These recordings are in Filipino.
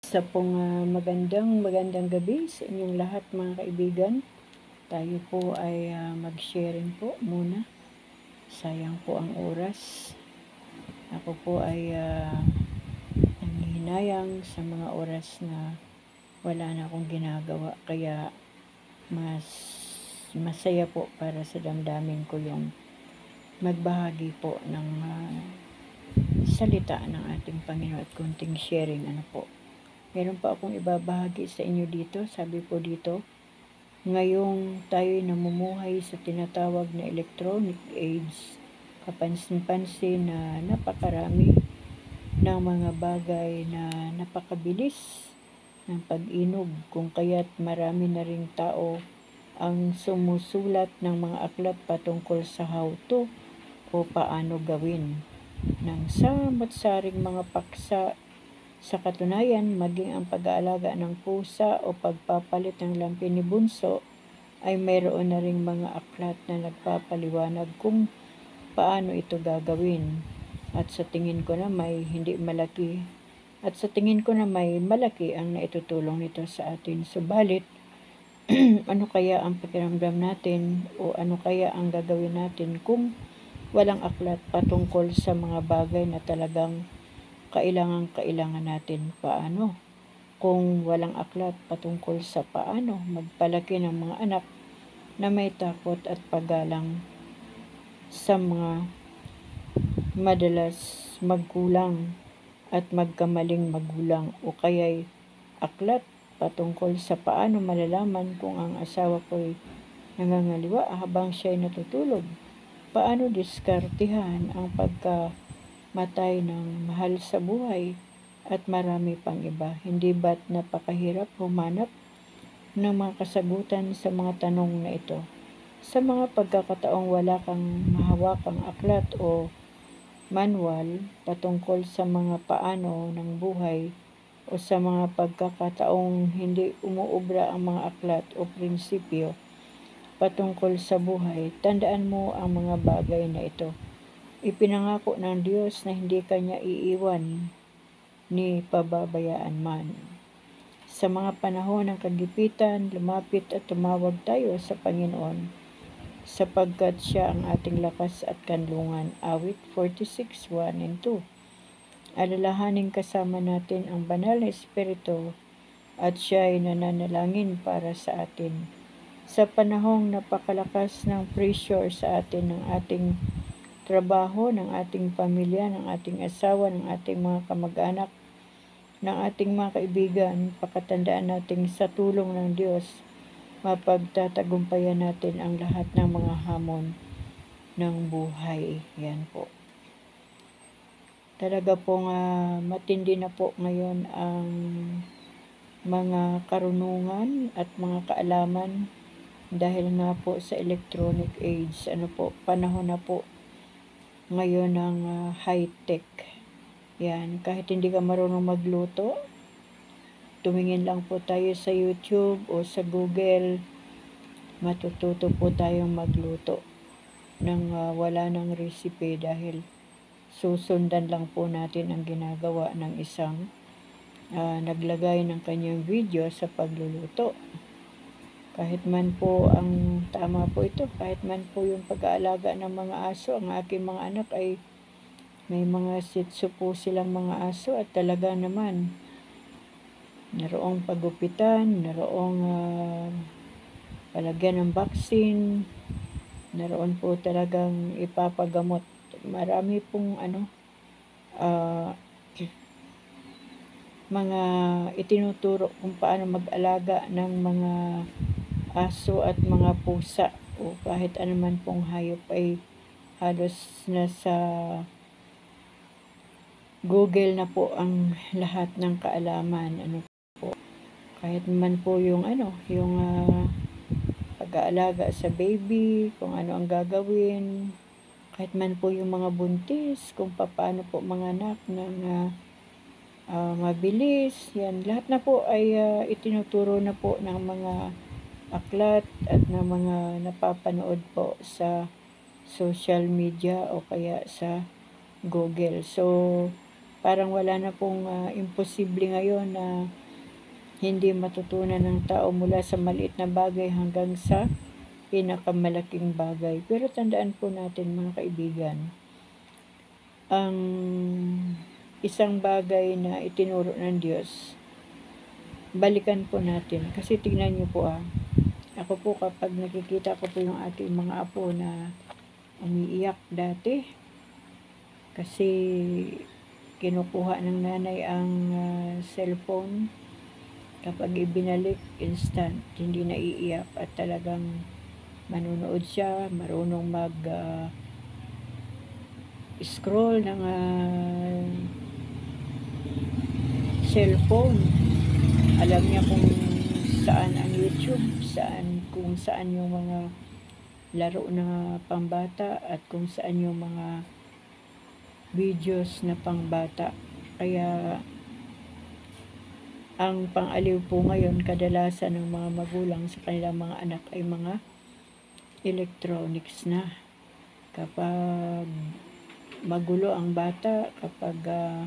Sa pong magandang gabi sa inyong lahat mga kaibigan. Tayo po ay mag-sharing po muna. Sayang po ang oras. Ako po ay nanghihinayang sa mga oras na wala na akong ginagawa. Kaya mas masaya po para sa damdamin ko yung magbahagi po ng salita ng ating Panginoon at konting sharing po. Meron pa akong ibabahagi sa inyo dito. Sabi po dito, ngayong tayo'y namumuhay sa tinatawag na electronic age, kapansin-pansin na napakarami ng mga bagay na napakabilis ng pag-inog, kung kaya't marami na ring tao ang sumusulat ng mga aklat patungkol sa how to o paano gawin ng samot-saring mga paksa. Sa katunayan, maging ang pag-aalaga ng pusa o pagpapalit ng lampin ni Bunso ay mayroon na ring mga aklat na nagpapaliwanag kung paano ito gagawin. At sa tingin ko na may malaki ang naitutulong nito sa atin. Subalit, ano kaya ang pakiramdam natin o ano kaya ang gagawin natin kung walang aklat patungkol sa mga bagay na talagang kailangan natin? Paano kung walang aklat patungkol sa paano magpalaki ng mga anak na may takot at paggalang sa mga madalas magkulang at magkamaling magulang, o kaya'y aklat patungkol sa paano malalaman kung ang asawa ko'y nangangaliwa habang siya'y natutulog? Paano diskartihan ang pagkamatay ng mahal sa buhay? At marami pang iba. Hindi ba't napakahirap humanap ng mga kasagutan sa mga tanong na ito? Sa mga pagkakataong wala kang mahawakang aklat o manual patungkol sa mga paano ng buhay, o sa mga pagkakataong hindi umuubra ang mga aklat o prinsipyo patungkol sa buhay, tandaan mo ang mga bagay na ito. Ipinangako ng Diyos na hindi kanya iiwan ni pababayaan man. Sa mga panahon ng kagipitan, lumapit at tumawag tayo sa Panginoon, sapagkat siya ang ating lakas at kanlungan. Awit 46:1 and 2. Alalahanin kasama natin ang banal na Espiritu at siya ay nananalangin para sa atin. Sa panahong napakalakas ng pressure sa atin ng ating trabaho, ng ating pamilya, ng ating asawa, ng ating mga kamag-anak, ng ating mga kaibigan, pakatandaan natin sa tulong ng Diyos, mapagtatagumpayan natin ang lahat ng mga hamon ng buhay. Yan po. Talaga pong matindi na po ngayon ang mga karunungan at mga kaalaman dahil nga po sa electronic age. Panahon na po ngayon ng high-tech. Yan, kahit hindi ka marunong magluto, tumingin lang po tayo sa YouTube o sa Google, matututo po tayong magluto nang wala ng recipe, dahil susundan lang po natin ang ginagawa ng isang naglagay ng kanyang video sa pagluluto. Kahit man po ang tama po ito, kahit man po yung pag-aalaga ng mga aso, ang aking mga anak ay may mga Shih Tzu po silang mga aso, at talaga naman naroong pagupitan, naroong palagyan ng vaccine, naroon po talagang ipapagamot. Marami pong mga itinuturo kung paano mag-alaga ng mga aso at mga pusa o kahit anuman pong hayop, ay halos nasa Google na po ang lahat ng kaalaman. Kahit man po yung pag-aalaga sa baby, kung ano ang gagawin, kahit man po yung mga buntis, kung paano po manganak ng mabilis, yan lahat na po ay itinuturo na po ng mga aklat at ng mga napapanood po sa social media o kaya sa Google. So parang wala na pong imposible ngayon na hindi matutunan ng tao mula sa maliit na bagay hanggang sa pinakamalaking bagay. Pero tandaan po natin mga kaibigan, ang isang bagay na itinuro ng Diyos, balikan po natin. Kasi tingnan niyo po ako po kapag nakikita ko po yung ating mga apo na umiiyak dati, kasi kinukuha ng nanay ang cellphone, kapag ibinalik, instant, hindi naiiyak at talagang manunood siya, marunong scroll ng cellphone. Alam niya kung saan ang YouTube, kung saan yung mga laro na pangbata at kung saan yung mga videos na pangbata. Kaya ang pang-aliw po ngayon kadalasan ng mga magulang sa kanilang mga anak ay mga electronics na. Kapag magulo ang bata, kapag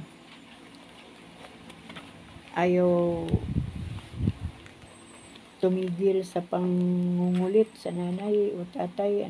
ayaw tumigil sa pangungulit sa nanay o tatay,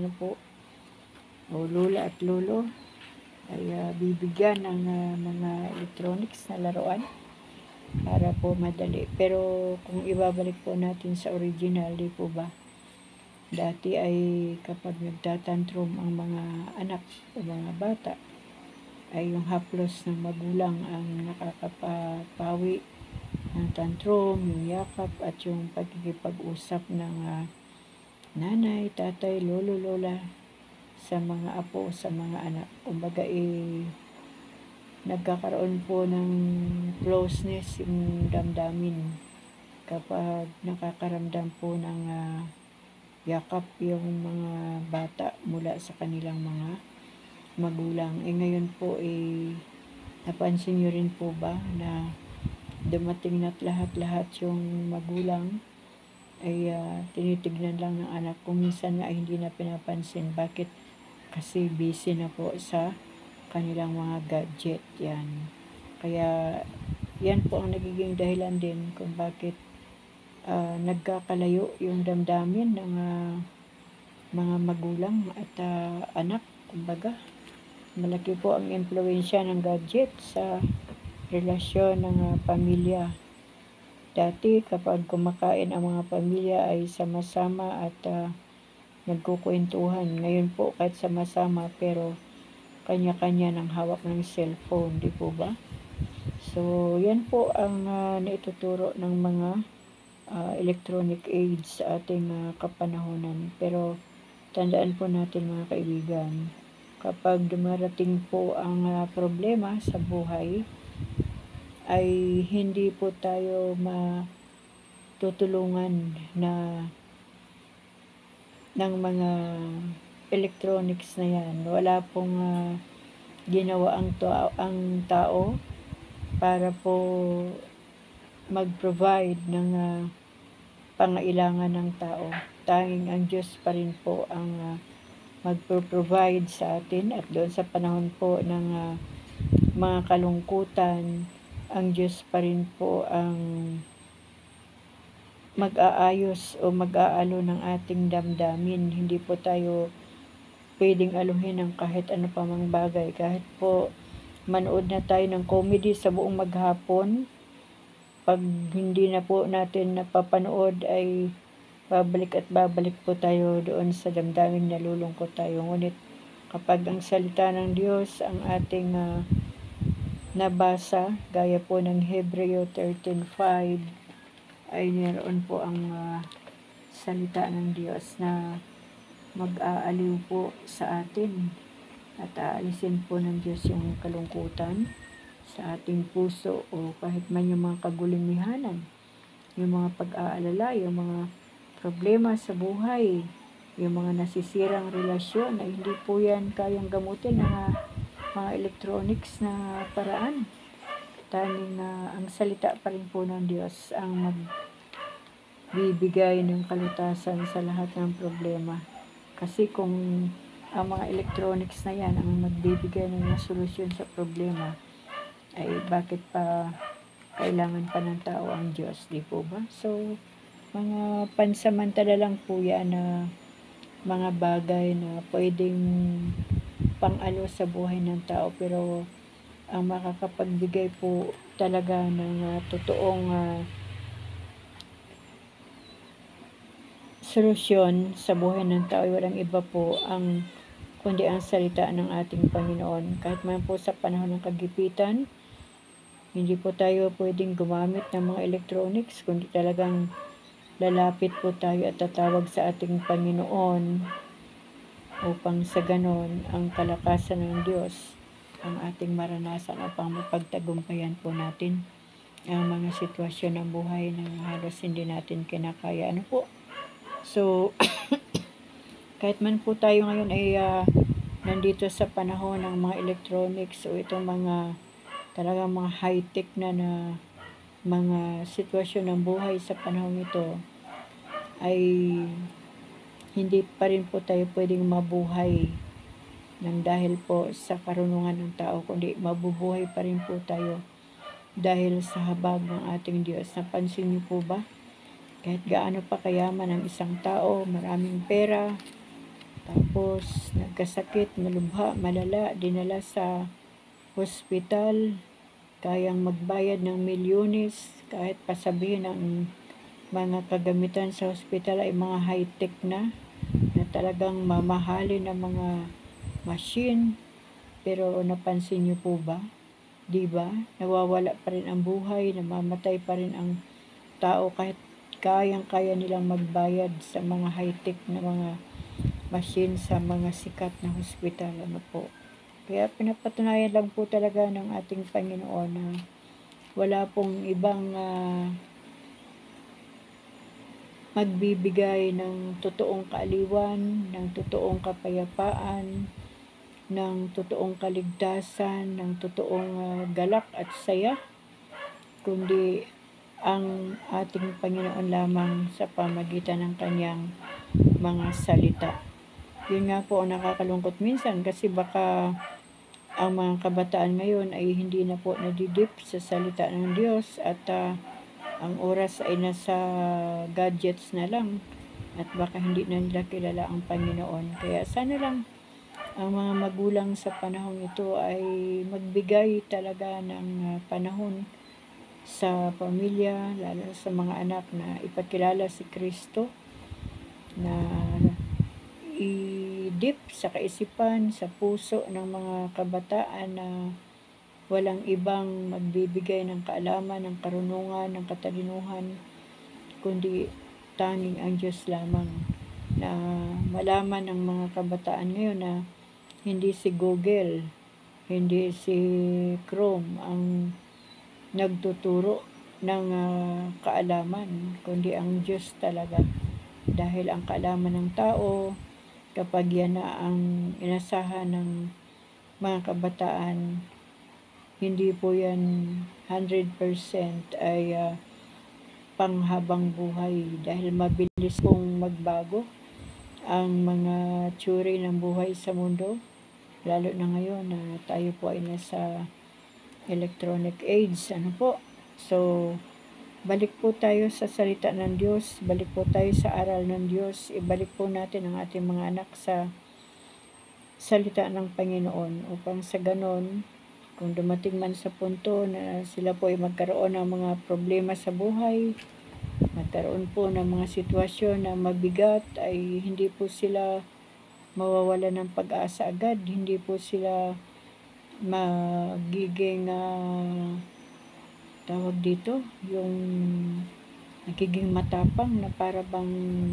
o lola at lolo, ay bibigyan ng mga electronics na laruan para po madali. Pero kung ibabalik po natin sa original, di po ba? Dati ay kapag nagtatantrum ang mga anak o mga bata, ay yung haplos ng magulang ang nakakapawi ng tantrum, yung yakap at yung pagkikipag-usap ng nanay, tatay, lolo, lola sa mga apo, sa mga anak. Kumbaga nagkakaroon po ng closeness yung damdamin kapag nakakaramdam po ng yakap yung mga bata mula sa kanilang mga magulang. Ngayon po napansin nyo rin po ba na dumating na't lahat yung magulang ay tinitignan lang ng anak, kung minsan nga ay hindi na pinapansin. Bakit? Kasi busy na po sa kanilang mga gadget yan. Kaya yan po ang nagiging dahilan din kung bakit nagkakalayo yung damdamin ng mga magulang at anak. Kumbaga, malaki po ang impluwensya ng gadget sa relasyon ng pamilya. Dati kapag kumakain ang mga pamilya ay sama-sama at nagkukwentuhan. Ngayon po kahit sama-sama pero kanya-kanya ng hawak ng cellphone, di po ba? So yan po ang naituturo ng mga electronic aids sa ating kapanahonan. Pero tandaan po natin mga kaibigan, kapag dumarating po ang problema sa buhay, ay hindi po tayo matutulungan ng mga electronics na yan. Wala pong ginawa ang tao para po mag-provide ng pangailangan ng tao. Tanging ang Diyos pa rin po ang magpo-provide sa atin, at doon sa panahon po ng mga kalungkutan, ang Diyos pa rin po ang mag-aayos o mag-aalo ng ating damdamin. Hindi po tayo pwedeng aluhin ng kahit ano pa mang bagay. Kahit po manood na tayo ng comedy sa buong maghapon, pag hindi na po natin napapanood ay babalik po tayo doon sa damdamin na nalulungkot tayo. Ngunit kapag ang salita ng Diyos ang ating nabasa, gaya po ng Hebreo 13:5, ay meron po ang salita ng Diyos na mag-aaliw po sa atin at aalisin po ng Diyos yung kalungkutan sa ating puso o kahit man yung mga kagulimihanan, yung mga pag-aalala, yung mga problema sa buhay, yung mga nasisirang relasyon, ay hindi po yan kayang gamutin ng mga electronics na paraan. Tanging ang salita pa rin po ng Diyos ang magbibigay ng kalutasan sa lahat ng problema. Kasi kung ang mga electronics na yan ang magbibigay ng solusyon sa problema, ay bakit pa kailangan pa ng tao ang Diyos, di po ba? So, mga pansamantala lang po yan na mga bagay na pwedeng pang-alo sa buhay ng tao, pero ang makakapagbigay po talaga ng totoong solusyon sa buhay ng tao ay walang iba po kundi ang salita ng ating Panginoon. Kahit man po sa panahon ng kagipitan, hindi po tayo pwedeng gumamit ng mga electronics, kundi talagang lalapit po tayo at tatawag sa ating Panginoon upang sa ganon ang kalakasan ng Diyos ang ating maranasan upang mapagtagumpayan po natin ang mga sitwasyon ng buhay na halos hindi natin kinakaya. Ano po? So, kahit man po tayo ngayon ay nandito sa panahon ng mga electronics o itong mga talagang mga high-tech na mga sitwasyon ng buhay sa panahon ito, ay hindi pa rin po tayo pwedeng mabuhay ng dahil po sa karunungan ng tao, kundi mabubuhay pa rin po tayo dahil sa habag ng ating Diyos. Napansin niyo po ba? Kahit gaano pa kayaman ang isang tao, maraming pera, tapos nagkasakit, malubha, malala, dinala sa hospital, kayang magbayad ng milyones, kahit pasabihin ng mga kagamitan sa hospital ay mga high-tech na talagang mamahalin ng mga machine. Pero napansin niyo po ba? Diba? Nawawala pa rin ang buhay, namamatay pa rin ang tao kahit kayang-kaya nilang magbayad sa mga high-tech na mga machine sa mga sikat na hospital. Ano po? Kaya pinapatunayan lang po talaga ng ating Panginoon na wala pong ibang magbibigay ng totoong kaaliwan, ng totoong kapayapaan, ng totoong kaligtasan, ng totoong galak at saya, kundi ang ating Panginoon lamang sa pamagitan ng kanyang mga salita. Yun nga po ang nakakalungkot minsan, kasi baka ang mga kabataan ngayon ay hindi na po nadidip sa salita ng Diyos at ang oras ay nasa gadgets na lang at baka hindi na nila kilala ang Panginoon. Kaya sana lang ang mga magulang sa panahon ito ay magbigay talaga ng panahon sa pamilya, lalo sa mga anak, na ipakilala si Kristo, na i-dip sa kaisipan, sa puso ng mga kabataan na walang ibang magbibigay ng kaalaman, ng karunungan, ng katalinuhan, kundi tanging ang Diyos lamang. Na malaman ng mga kabataan ngayon na hindi si Google, hindi si Chrome ang nagtuturo ng kaalaman, kundi ang Diyos talaga. Dahil ang kaalaman ng tao, kapag yan na ang inasahan ng mga kabataan, hindi po yan 100% ay panghabang buhay, dahil mabilis pong magbago ang mga tsuri ng buhay sa mundo, lalo na ngayon na tayo po ay nasa electronic age. Ano po? So, balik po tayo sa salita ng Diyos, balik po tayo sa aral ng Diyos, ibalik po natin ang ating mga anak sa salita ng Panginoon, upang sa ganon, kung dumating man sa punto na sila po ay magkaroon ng mga problema sa buhay, magkaroon po ng mga sitwasyon na mabigat, ay hindi po sila mawawala ng pag-asa agad, hindi po sila magiging tawag dito, yung nagiging matapang na para bang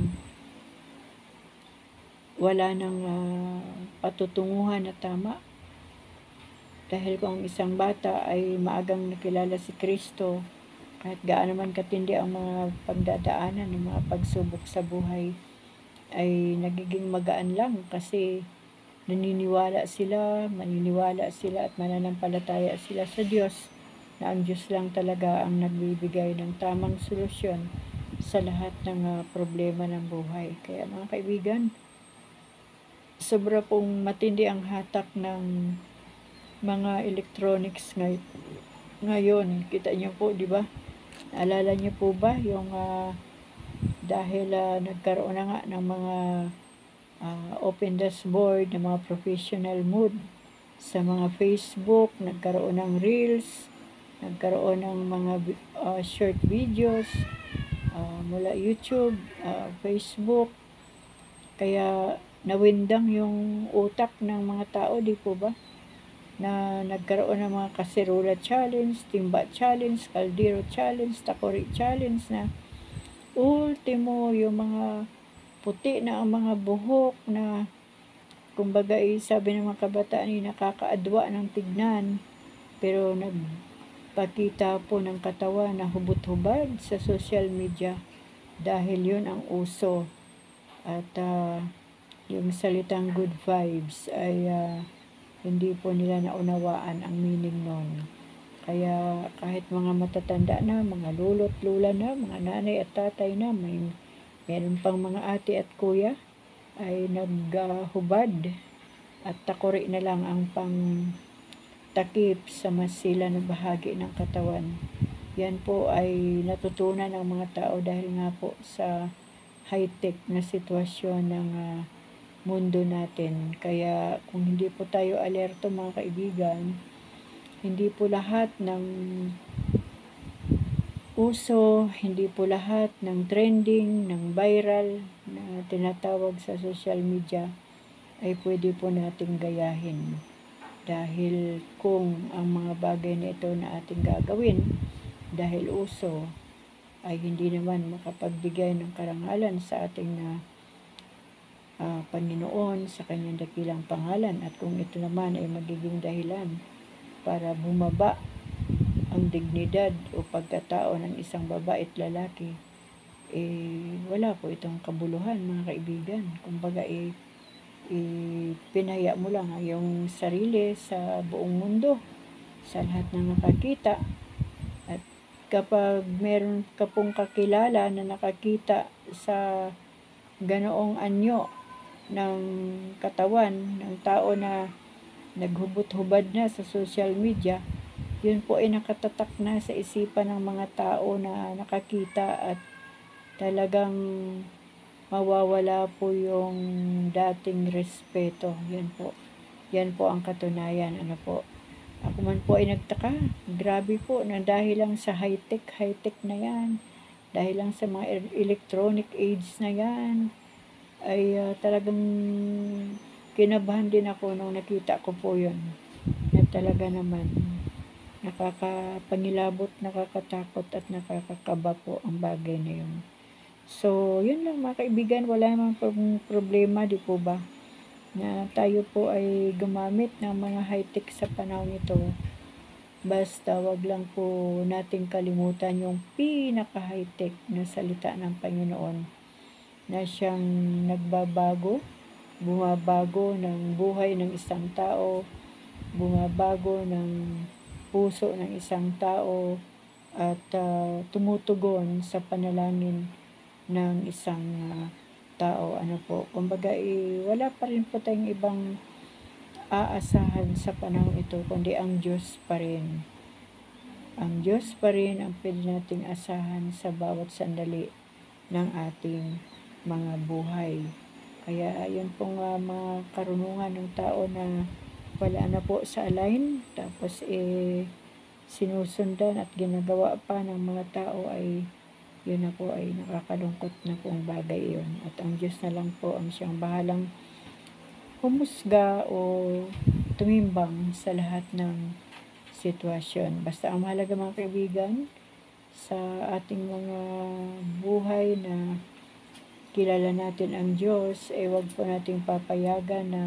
wala nang patutunguhan na tama. Dahil kung isang bata ay maagang nakilala si Kristo, kahit gaano man katindi ang mga pagdadaanan ng mga pagsubok sa buhay, ay nagiging magaan lang, kasi maniniwala sila at mananampalataya sila sa Diyos, na ang Diyos lang talaga ang nagbibigay ng tamang solusyon sa lahat ng problema ng buhay. Kaya mga kaibigan, sobra pong matindi ang hatak ng mga electronics ngayon ngayon. Kita niyo po, di ba? Naalala niyo po ba yung dahil nagkaroon na nga ng mga open dashboard ng mga professional mode sa mga Facebook, nagkaroon ng Reels, nagkaroon ng mga short videos mula YouTube, Facebook. Kaya nawindang yung utak ng mga tao, di po ba? Na nagkaroon ng mga kaserola challenge, timba challenge, kaldero challenge, takori challenge na ultimo yung mga puti na ang mga buhok na kumbaga sabi ng mga kabataan ay nakakaadwa ng tignan, pero nagpakita po ng katawan na hubot-hubad sa social media dahil yun ang uso. At yung salitang good vibes ay hindi po nila naunawaan ang meaning nun. Kaya kahit mga matatanda na, mga lolo't lula na, mga nanay at tatay na, meron pang mga ate at kuya ay naghubad at takori na lang ang pang takip sa masila na bahagi ng katawan. Yan po ay natutunan ng mga tao dahil nga po sa high-tech na sitwasyon ng mundo natin. Kaya kung hindi po tayo alerto mga kaibigan, hindi po lahat ng uso, hindi po lahat ng trending, ng viral na tinatawag sa social media ay pwede po nating gayahin. Dahil kung ang mga bagay na ito na ating gagawin dahil uso ay hindi naman makapagbigay ng karangalan sa ating Panginoon sa kanyang dakilang pangalan, at kung ito naman ay magiging dahilan para bumaba ang dignidad o pagkatao ng isang babae at lalaki, wala po itong kabuluhan mga kaibigan. Kumbaga pinaya mo lang yung sarili sa buong mundo, sa lahat ng nakakita. At kapag meron ka pong kakilala na nakakita sa ganoong anyo ng katawan ng tao na naghubot-hubad na sa social media, yun po ay nakatatak na sa isipan ng mga tao na nakakita, at talagang mawawala po yung dating respeto. Yan po ang katunayan. Ano po? Ako man po ay nagtaka. Grabe po, na dahil lang sa high-tech na yan, dahil lang sa mga electronic age na yan, ay talagang kinabahan din ako nung nakita ko po yun. Na talaga naman, nakakapangilabot, nakakatakot at nakakakaba po ang bagay na yun. So, yun lang mga kaibigan, wala namang problema, di po ba? Na tayo po ay gumamit ng mga high-tech sa panahon ito. Basta wag lang po nating kalimutan yung pinaka-high-tech na salita ng Panginoon na siyang nagbabago, bumabago ng buhay ng isang tao, bumabago ng puso ng isang tao, at tumutugon sa panalangin ng isang tao. Ano po, kumbaga wala pa rin po tayong ibang aasahan sa panahon ito kundi ang Diyos pa rin. Ang Diyos pa rin ang pwede nating asahan sa bawat sandali ng ating mga buhay. Kaya yun pong mga karunungan ng tao na wala na po sa align, tapos sinusundan at ginagawa pa ng mga tao, ay yun na po ay nakakalungkot na pong bagay yun. At ang Diyos na lang po ang siyang bahalang humusga o tumimbang sa lahat ng sitwasyon. Basta ang mahalaga mga kaibigan sa ating mga buhay na kilala natin ang Diyos, wag po nating papayagan na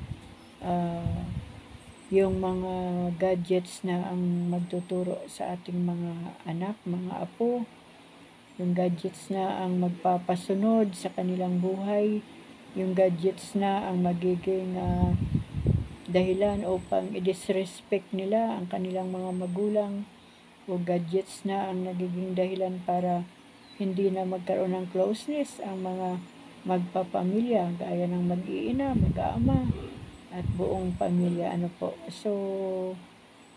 yung mga gadgets na ang magtuturo sa ating mga anak, mga apo, yung gadgets na ang magpapasunod sa kanilang buhay, yung gadgets na ang magiging dahilan upang i-disrespect nila ang kanilang mga magulang, o gadgets na ang nagiging dahilan para hindi na magkaroon ng closeness ang mga magpapamilya, gaya ng mag-iina, mag-aama, at buong pamilya. Ano po? So,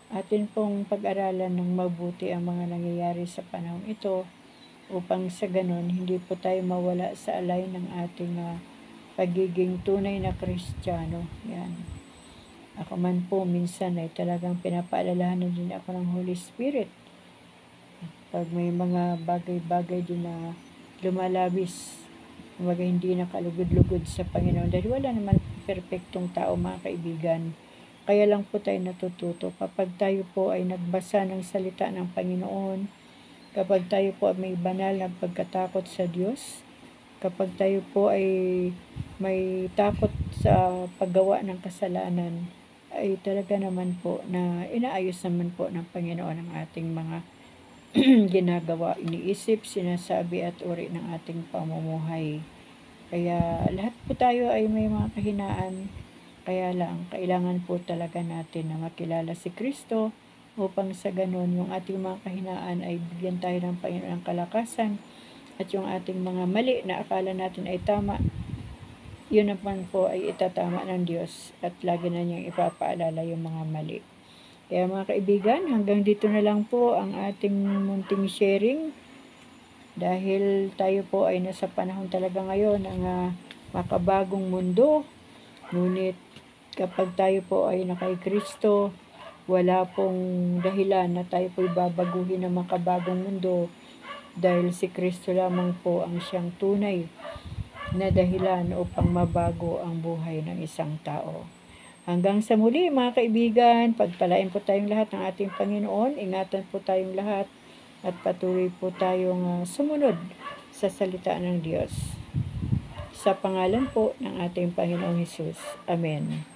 atin pong pag-aralan ng mabuti ang mga nangyayari sa panahon ito upang sa ganon hindi po tayo mawala sa alay ng ating pagiging tunay na Kristiyano. Yan. Ako man po minsan ay talagang pinapaalalahanan din ako ng Holy Spirit. Pag may mga bagay-bagay din na lumalabis, kumbaga hindi nakalugod-lugod sa Panginoon. Dahil wala naman perfectong tao, mga kaibigan. Kaya lang po tayo natututo kapag tayo po ay nagbasa ng salita ng Panginoon, kapag tayo po ay may banal na pagkatakot sa Diyos, kapag tayo po ay may takot sa paggawa ng kasalanan, ay talaga naman po na inaayos naman po ng Panginoon ang ating mga ginagawa, iniisip, sinasabi at uri ng ating pamumuhay. Kaya lahat po tayo ay may mga kahinaan, kaya lang kailangan po talaga natin na makilala si Kristo upang sa ganon yung ating mga kahinaan ay bigyan tayo ng Panginoon ng kalakasan at yung ating mga mali na akala natin ay tama, yun naman po ay itatama ng Diyos at lagi na niyang ipapaalala yung mga mali. Kaya mga kaibigan, hanggang dito na lang po ang ating munting sharing dahil tayo po ay nasa panahon talaga ngayon ng makabagong mundo. Ngunit kapag tayo po ay nakay Kristo, wala pong dahilan na tayo po babaguhin ng makabagong mundo dahil si Kristo lamang po ang siyang tunay na dahilan upang mabago ang buhay ng isang tao. Hanggang sa muli mga kaibigan, pagpalain po tayong lahat ng ating Panginoon, ingatan po tayong lahat at patuloy po tayong sumunod sa salita ng Diyos. Sa pangalan po ng ating Panginoong Hesus. Amen.